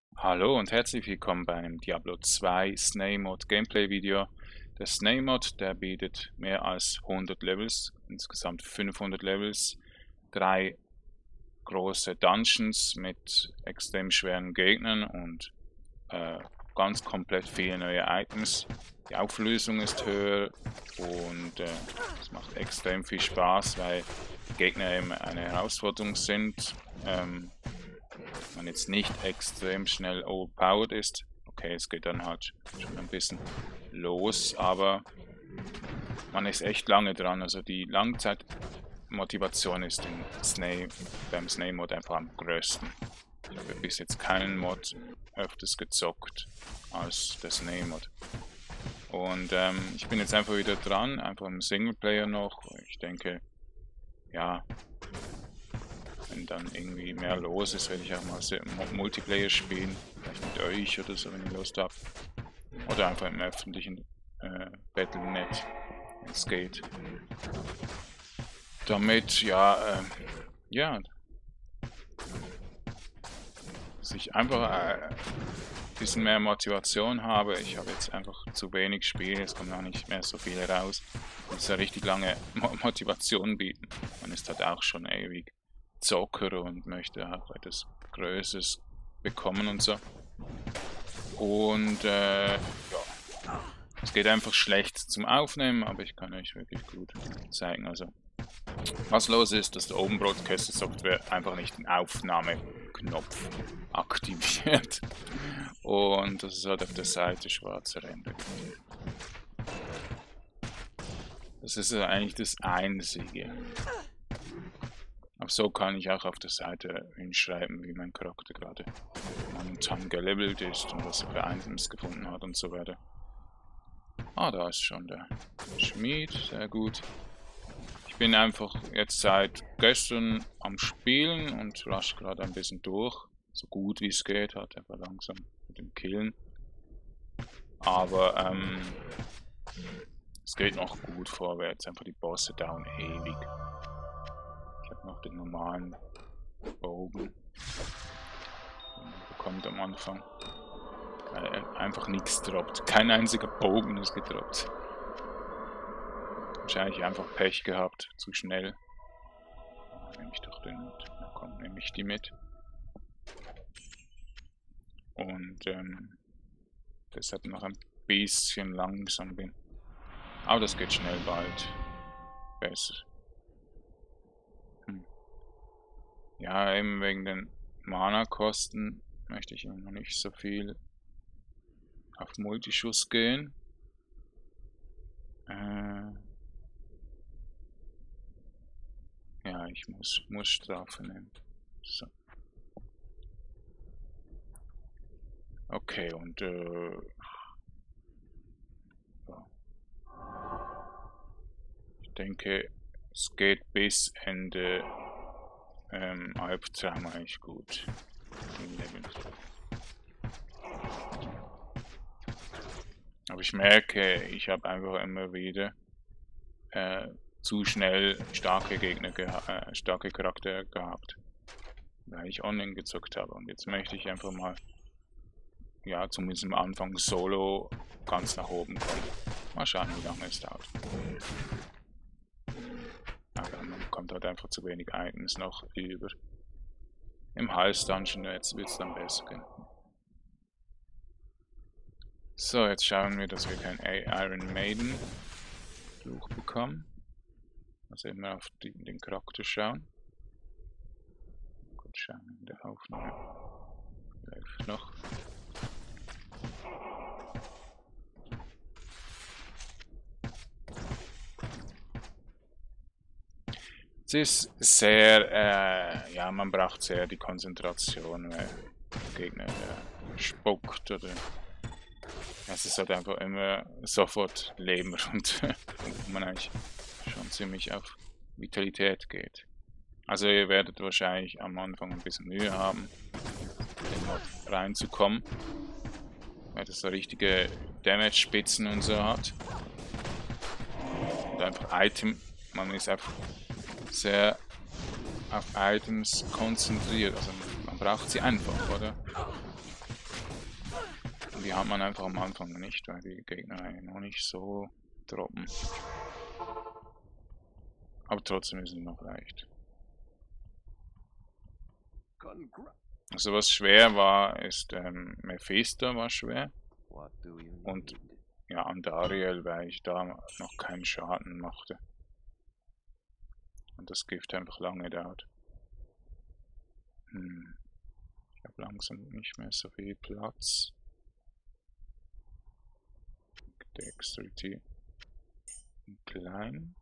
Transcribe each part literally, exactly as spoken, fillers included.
Hallo und herzlich willkommen bei einem Diablo zwei Snail Mod Gameplay Video. Der Snail Mod, der bietet mehr als hundert Levels, insgesamt fünfhundert Levels, drei große Dungeons mit extrem schweren Gegnern und äh, ganz komplett viele neue Items. Die Auflösung ist höher und äh, es macht extrem viel Spaß, weil Gegner eben eine Herausforderung sind. Ähm, man jetzt nicht extrem schnell overpowered ist. Okay, es geht dann halt schon ein bisschen los, aber man ist echt lange dran. Also die Langzeitmotivation ist in Snail, beim Snail-Mod einfach am größten. Ich habe bis jetzt keinen Mod öfters gezockt als der Snail-Mod. Und ähm, ich bin jetzt einfach wieder dran, einfach im Singleplayer noch. Ich denke, ja, wenn dann irgendwie mehr los ist, werde ich auch mal Multiplayer spielen. Vielleicht mit euch oder so, wenn ihr Lust habt. Oder einfach im öffentlichen äh, Battle Punkt net, wenn es geht. Damit, ja, äh, ja, dass ich einfach äh, ein bisschen mehr Motivation habe. Ich habe jetzt einfach zu wenig Spiele, es kommt noch nicht mehr so viele raus. Und es eine richtig lange Mo Motivation bieten. Man ist halt auch schon ewig Zocker und möchte auch etwas Größeres bekommen und so. Und äh, ja, es geht einfach schlecht zum Aufnehmen, aber ich kann euch wirklich gut zeigen. Also, was los ist, dass der Open Broadcaster Software einfach nicht den Aufnahmeknopf aktiviert. Und das ist halt auf der Seite schwarze Ränder. Das ist eigentlich das Einzige. Aber so kann ich auch auf der Seite hinschreiben, wie mein Charakter gerade momentan gelevelt ist und was er für Items gefunden hat und so weiter. Ah, da ist schon der Schmied, sehr gut. Ich bin einfach jetzt seit gestern am Spielen und rush gerade ein bisschen durch. So gut wie es geht, halt einfach langsam mit dem Killen. Aber ähm, es geht noch gut vorwärts, einfach die Bosse dauern ewig. Ich habe noch den normalen Bogen, den man bekommt am Anfang. Weil einfach nichts droppt. Kein einziger Bogen ist gedroppt. Wahrscheinlich einfach Pech gehabt, zu schnell. Nehme ich doch den mit. Na komm, nehme ich die mit. Und ähm, deshalb noch ein bisschen langsam bin. Aber das geht schnell bald besser. Hm. Ja, eben wegen den Mana-Kosten möchte ich immer noch nicht so viel auf Multischuss gehen. Äh, ja, ich muss, muss Strafe nehmen. So. Okay, und äh, ich denke, es geht bis Ende ähm, Albtraum eigentlich gut. Aber ich merke, ich habe einfach immer wieder äh, zu schnell starke Gegner, äh, starke Charaktere gehabt, weil ich online gezockt habe. Und jetzt möchte ich einfach mal, ja, zumindest am Anfang solo ganz nach oben kommen. Mal schauen, wie lange es dauert. Aber man bekommt halt einfach zu wenig Items noch über. Im Hals-Dungeon jetzt wird es dann besser gehen. So, jetzt schauen wir, dass wir kein Iron Maiden durchbekommen. Also immer auf die, den Charakter schauen. Gut schauen in der Aufnahme. Läuft noch. Es ist sehr, äh, ja, man braucht sehr die Konzentration, weil der Gegner äh, spuckt oder es ist halt einfach immer sofort Leben runter, wo man eigentlich schon ziemlich auf Vitalität geht. Also ihr werdet wahrscheinlich am Anfang ein bisschen Mühe haben, in den Mod reinzukommen, weil das so richtige Damage-Spitzen und so hat. Und einfach Item, man ist einfach sehr auf Items konzentriert, also man braucht sie einfach, oder? Und die hat man einfach am Anfang nicht, weil die Gegner eigentlich noch nicht so droppen. Aber trotzdem ist es noch leicht. Also was schwer war, ist ähm, Mephisto war schwer. Und ja, Andariel, weil ich da noch keinen Schaden machte. Und das Gift einfach lange dauert. Hm. Ich habe langsam nicht mehr so viel Platz. Dexterity. Klein.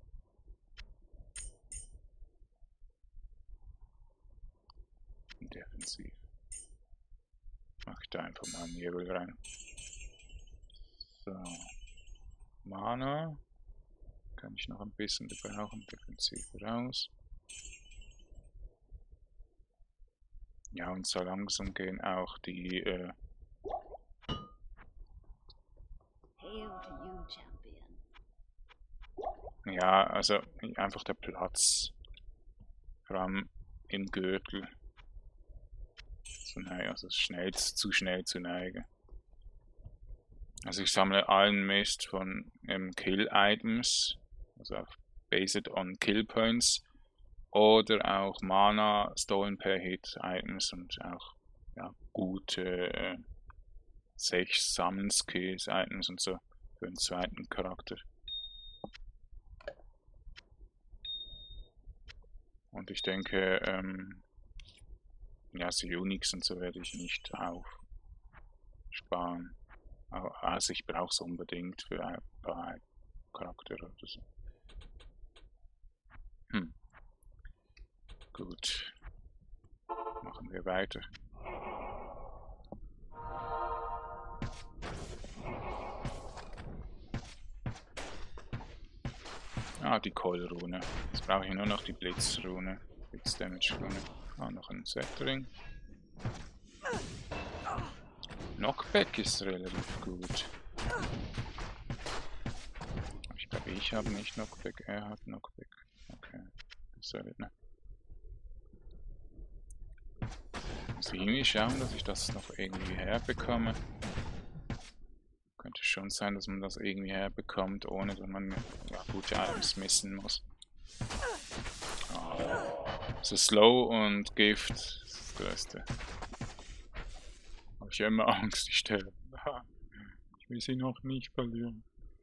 Defensiv. Mach ich da einfach mal einen Nebel rein. So. Mana. Kann ich noch ein bisschen gebrauchen. Defensiv raus. Ja, und so langsam gehen auch die äh, ja, also einfach der Platz. Vor allem im Gürtel. So, nein, also schnell, zu schnell zu neigen. Also ich sammle allen Mist von ähm, Kill-Items, also auf based on Kill Points, oder auch Mana, Stolen per Hit Items und auch ja, gute äh, sechs Summon Skills Items und so für den zweiten Charakter. Und ich denke, ähm, ja, so Unix und so werde ich nicht aufsparen. Also ich brauche es unbedingt für ein paar Charaktere oder so. Hm. Gut. Machen wir weiter. Ah, die Keulrune. Jetzt brauche ich nur noch die Blitzrune. Blitz-Damage-Rune. Ah, noch ein Setring. Knockback ist relativ gut. Ich glaube, ich habe nicht Knockback, er hat Knockback. Okay, das wird ne. Muss ich irgendwie schauen, dass ich das noch irgendwie herbekomme. Könnte schon sein, dass man das irgendwie herbekommt, ohne dass man ja, gute Items missen muss. Oh. So Slow und Gift ist das Größte. Habe ich immer Angst, ich sterbe. Ich will sie noch nicht verlieren.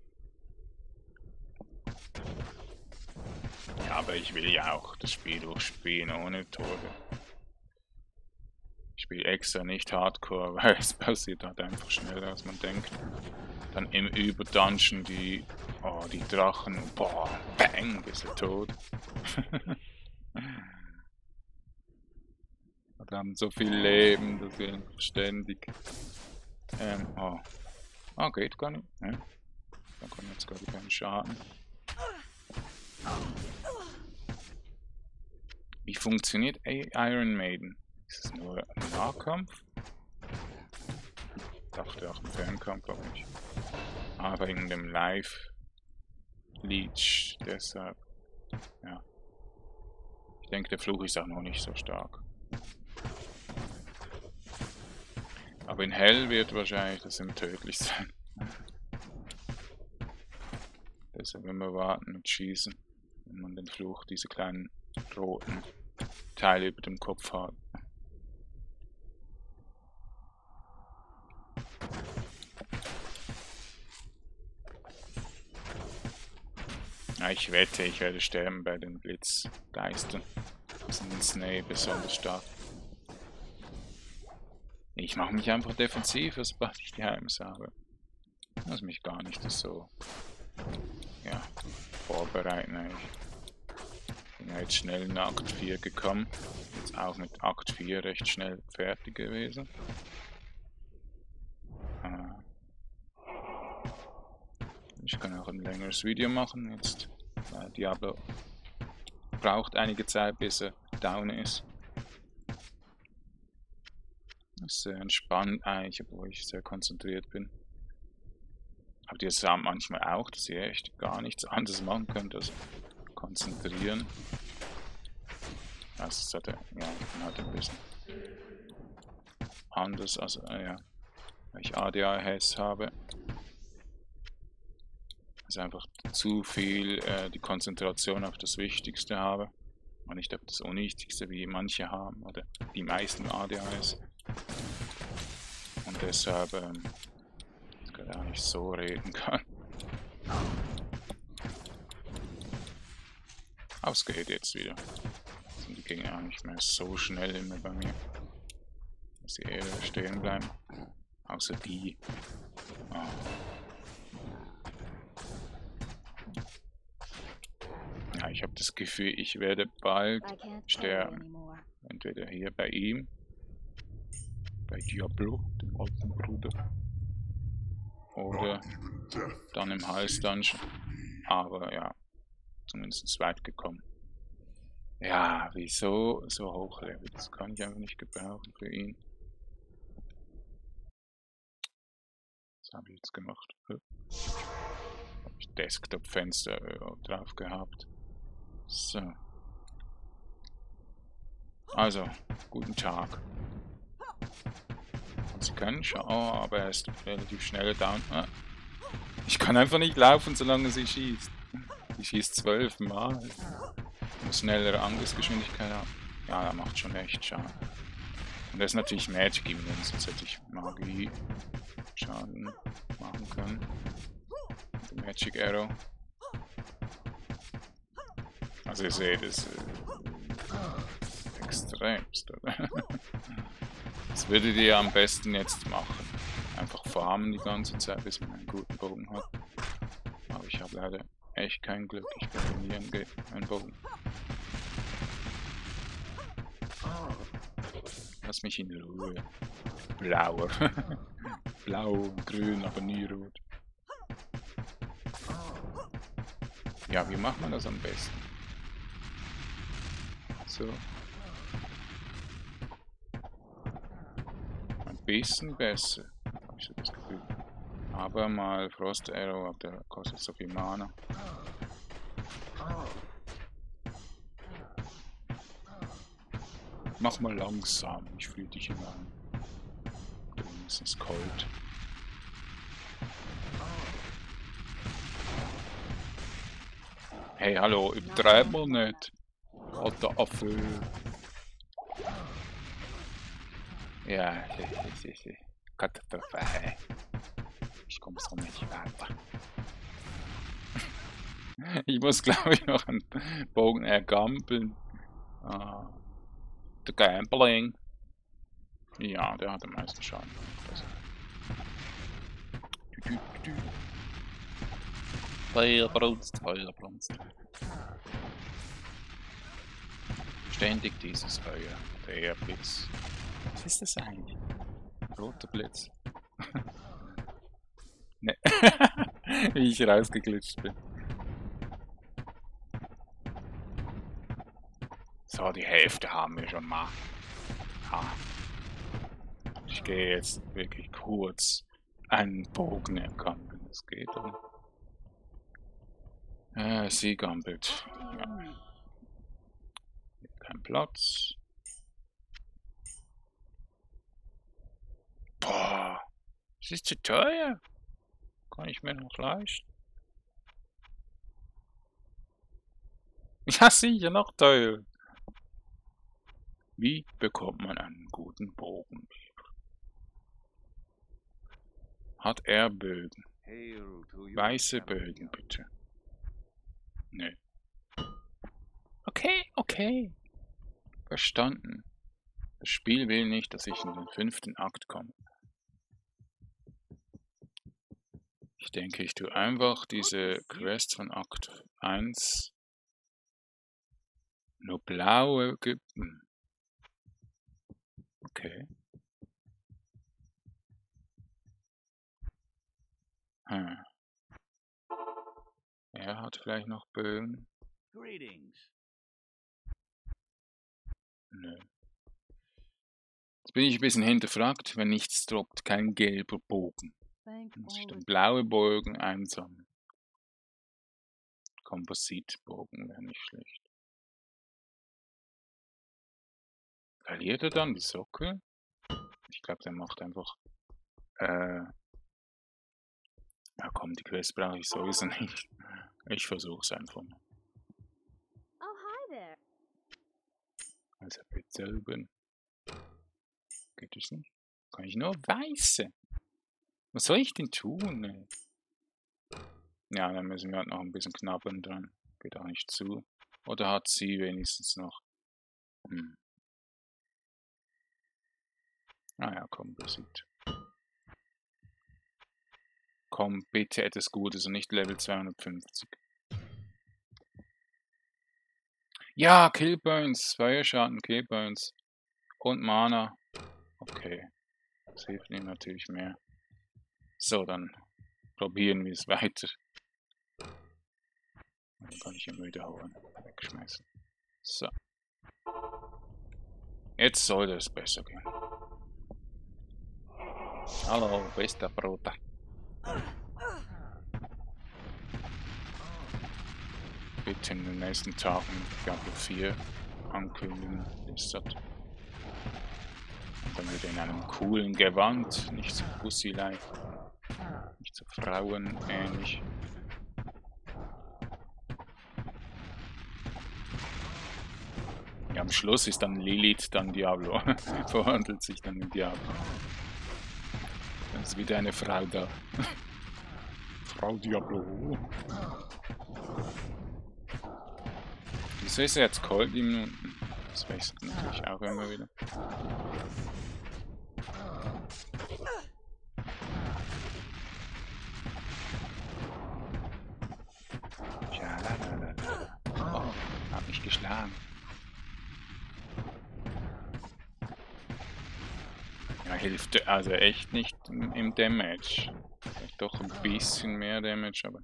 Ja, aber ich will ja auch das Spiel durchspielen ohne Tode. Ich spiele extra nicht Hardcore, weil es passiert halt einfach schneller als man denkt. Dann im Über-Dungeon die, oh, die Drachen, boah, bang, bist du tot. Die haben so viel Leben, dass sie einfach ständig, ähm, oh, ah, geht gar nicht, ne? Da kommt jetzt gerade keinen Schaden. Wie funktioniert Iron Maiden? Ist es nur ein Nahkampf? Ich dachte auch im Fernkampf, aber nicht. Ah, wegen dem Live-Leech, deshalb. Ja. Ich denke, der Fluch ist auch noch nicht so stark. Aber in Hell wird wahrscheinlich das ihm tödlich sein. Deshalb wenn wir warten und schießen, wenn man den Fluch, diese kleinen roten Teile über dem Kopf hat. Ja, ich wette, ich werde sterben bei den Blitzgeistern. Das sind Snake besonders stark. Ich mache mich einfach defensiv, sobald ich die Heims habe. Lass mich gar nicht so ja, vorbereiten eigentlich. Bin ja jetzt schnell in Akt vier gekommen. Jetzt auch mit Akt vier recht schnell fertig gewesen. Ich kann auch ein längeres Video machen jetzt. Weil Diablo braucht einige Zeit, bis er down ist. Das ist sehr entspannt eigentlich, obwohl ich sehr konzentriert bin. Habt ihr es manchmal auch, dass ihr echt gar nichts anderes machen könnt als konzentrieren? Das ist halt, ja, ich bin halt ein bisschen anders, also, äh, ja. weil ich A D H S habe. Also einfach zu viel äh, die Konzentration auf das Wichtigste habe. Und nicht auf das Unwichtigste, wie manche haben, oder die meisten A D H S. Und deshalb ähm, gar nicht so reden kann. Aber es geht jetzt wieder. Sind die Gegner auch nicht mehr so schnell immer bei mir, dass sie eher stehen bleiben. Außer die. Oh. Ja, ich habe das Gefühl, ich werde bald sterben. Entweder hier bei ihm, bei Diablo, dem alten Bruder, oder dann im Hals Dungeon. Aber ja, zumindest weit gekommen. Ja, wieso so hochlevel? Das kann ich einfach nicht gebrauchen für ihn. Was habe ich jetzt gemacht? Habe ich Desktop-Fenster drauf gehabt. So. Also, guten Tag. Und Sie können schon, oh, aber er ist relativ schnell down. Ah. Ich kann einfach nicht laufen, solange sie schießt. Sie schießt zwölf Mal. Muss schnellere Angriffsgeschwindigkeit haben. Ja, er macht schon echt Schaden. Und das ist natürlich Magic immun, sonst hätte ich Magie Schaden machen können. The Magic Arrow. Also ihr seht es äh, extremst, oder? Das würdet ihr am besten jetzt machen. Einfach farmen die ganze Zeit, bis man einen guten Bogen hat. Aber ich habe leider echt kein Glück. Ich bin nie einen, einen Bogen. Lass mich in Ruhe. Blauer. Blau und grün, aber nie rot. Ja, wie macht man das am besten? So. Ein bisschen besser, habe ich so das Gefühl. Aber mal Frost Arrow, der kostet so viel Mana. Mach mal langsam, ich fühle dich immer an. Drin ist es kalt. Hey, hallo, übertreib mal nicht. Alter Affe. Ja, Katastrophe. Ich komme so nicht weiter. Ich muss, glaube ich, noch einen Bogen ergampeln. Ah, der Gambling. Ja, der hat am meisten Schaden. Feuerbrunst, Feuerbrunst. Ständig dieses Feuer. Der Blitz. Was ist das eigentlich? Roter Blitz. Ne. Wie ich rausgeglitscht bin. So, die Hälfte haben wir schon mal. Ah. Ich gehe jetzt wirklich kurz einen Bogen erkämpfen. Das geht, oder? Äh, sie gampelt. Ja. Kein Platz. Boah. Das ist zu teuer. Kann ich mir noch leisten. Ja, sicher, noch teuer. Wie bekommt man einen guten Bogen? Hat er Bögen? Weiße Bögen, bitte. Nö. Okay, okay. Verstanden. Das Spiel will nicht, dass ich in den fünften Akt komme. Ich denke, ich tue einfach diese Quest von Akt eins. Nur blaue Ägypten. Okay. Hm. Er hat vielleicht noch Bögen. Nö. Jetzt bin ich ein bisschen hinterfragt, wenn nichts droppt, kein gelber Bogen. Muss ich den blauen Bogen einsammeln. Kompositbogen wäre nicht schlecht. Verliert er dann die Sockel? Ich glaube, der macht einfach Äh, ja komm, die Quest brauche ich sowieso nicht. Ich versuche es einfach mal. Oh, hi there. Also bitte oben. Geht das nicht? Kann ich nur weiße? Was soll ich denn tun? Ey? Ja, dann müssen wir halt noch ein bisschen knabbern dran. Geht auch nicht zu. Oder hat sie wenigstens noch? Hm. Naja, komm, besiegt. Komm, bitte etwas Gutes und nicht Level zweihundertfünfzig. Ja, Killburns, Feuerschaden, Killburns und Mana. Okay, das hilft ihm natürlich mehr. So, dann probieren wir es weiter. Dann kann ich ihn wiederholen. Wegschmeißen. So. Jetzt soll es besser gehen. Hallo, bester Bruder. Bitte in den nächsten Tagen Diablo vier ankündigen. Blizzard. Und dann wieder in einem coolen Gewand. Nicht so Pussy-like. Nicht so frauenähnlich. Ja, am Schluss ist dann Lilith dann Diablo. Verwandelt sich dann in Diablo. Dann ist wieder eine Frau da. Frau Diablo. Wieso ist er jetzt kalt im Minuten? Das wechselt natürlich auch immer wieder. Ja, la, la, la, la. Oh, hab mich geschlagen. Ja, hilft also echt nicht im, im Damage. Vielleicht doch ein bisschen mehr Damage, aber...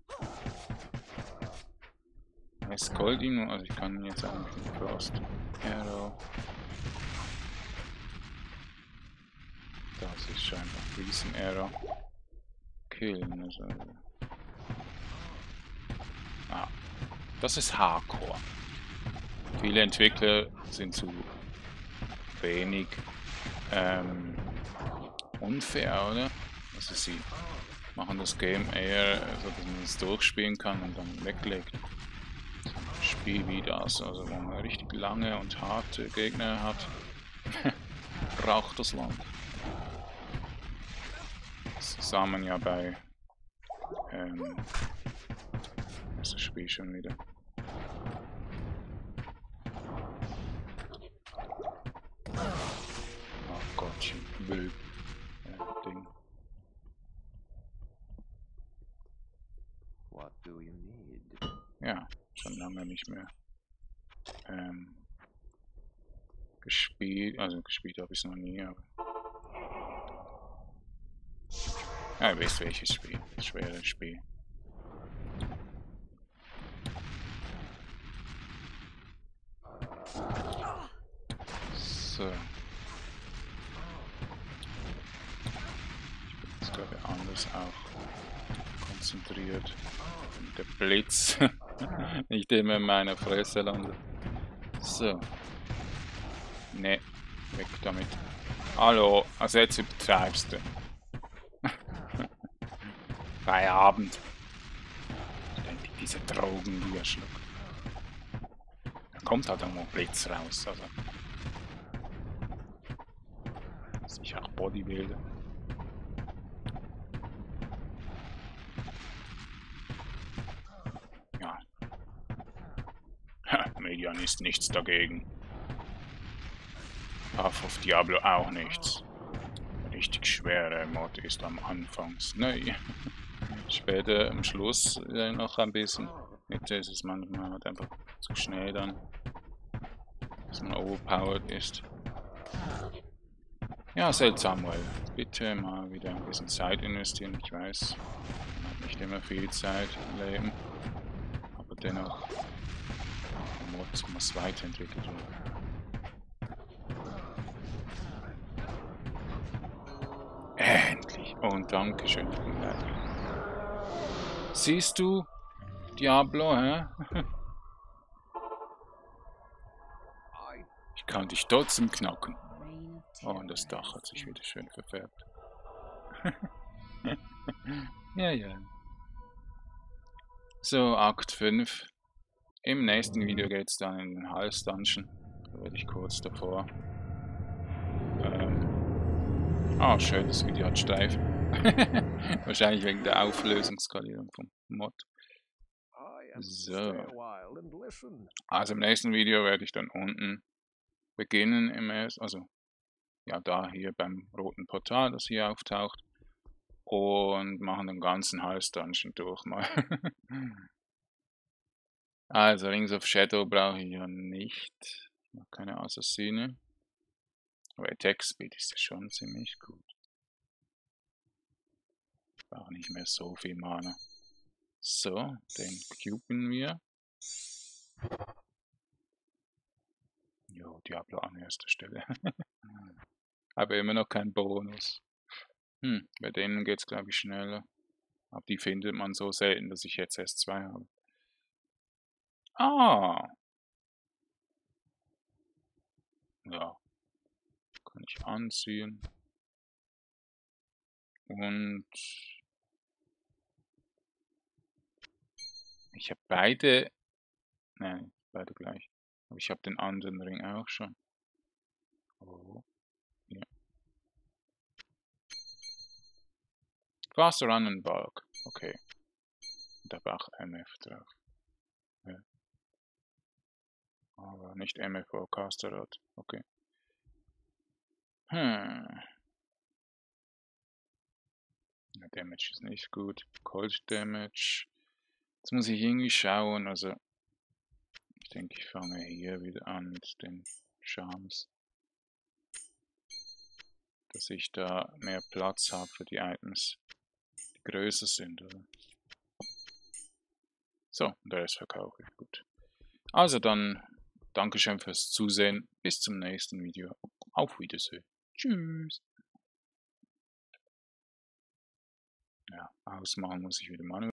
Es Gold ihm, also ich kann ihn jetzt eigentlich mit Frost Arrow. Das ist scheinbar Riesen Arrow. Killen, also. Ah, das ist Hardcore. Viele Entwickler sind zu wenig ähm, unfair, oder? Also sie machen das Game eher, so dass man es durchspielen kann und dann weglegt. Spiel wie das, also wenn man richtig lange und harte Gegner hat, braucht das Land. Das sah man ja bei ähm, was ist das Spiel schon wieder? Oh Gott, Müll äh, Ding. What do you need? Ja, schon lange nicht mehr ähm, gespielt, also gespielt habe ich es noch nie, aber ja, ihr wisst welches Spiel, das schwere Spiel. So. Ich bin jetzt glaube ich anders auch konzentriert. Und der Blitz nicht immer in meiner Fresse landet. So. Ne, weg damit. Hallo, also jetzt übertreibst du. Feierabend. Ständig diese Drogen, die er schluckt. Da kommt halt auch noch Blitz raus, also. Sicher auch Bodybuilder. Ja. Ha, Median ist nichts dagegen. Path of Diablo auch nichts. Richtig schwere Mod ist am Anfang neu. Später am Schluss äh, noch ein bisschen. Mitte ist es manchmal halt einfach zu schnell dann, dass man overpowered ist. Ja, seltsam, weil bitte mal wieder ein bisschen Zeit investieren. Ich weiß, man hat nicht immer viel Zeit im Leben, aber dennoch, der Mod muss weiterentwickelt werden. Endlich! Und Dankeschön. Siehst du, Diablo, hä? Ich kann dich trotzdem knacken. Oh, und das Dach hat sich wieder schön verfärbt. Ja, ja. So, Akt fünf. Im nächsten Video geht es dann in den Hals Dungeon. Da werde ich kurz davor. Ähm. Ah, schön, das Video hat Streifen. Wahrscheinlich wegen der Auflösungsskalierung vom Mod. So. Also im nächsten Video werde ich dann unten beginnen im ersten, also ja, da hier beim roten Portal, das hier auftaucht, und machen den ganzen Hals Dungeon durch mal. Also Rings of Shadow brauche ich ja nicht. Noch keine Assassine. Aber Attack Speed ist ja schon ziemlich gut. Ich brauche nicht mehr so viel Mana. So, den cuben wir. Jo, Diablo an erster Stelle. Aber immer noch kein Bonus. Hm, bei denen geht es glaube ich schneller. Aber die findet man so selten, dass ich jetzt erst zwei habe. Ah! Ja. Kann ich anziehen. Und ich habe beide. Nein, beide gleich. Aber ich habe den anderen Ring auch schon. Oh. Ja. Faster Run and Bulk. Okay. Und da habe auch M F drauf. Ja. Aber nicht M F O Caster Rod. Okay. Hm. Damage ist nicht gut. Cold Damage. Jetzt muss ich irgendwie schauen. Also, ich denke, ich fange hier wieder an mit den Charms. Dass ich da mehr Platz habe für die Items, die größer sind, oder? So, und der Rest verkaufe ich. Gut. Also dann, Dankeschön fürs Zusehen. Bis zum nächsten Video. Auf Wiedersehen. Tschüss. Ja, ausmachen muss ich wieder manuell.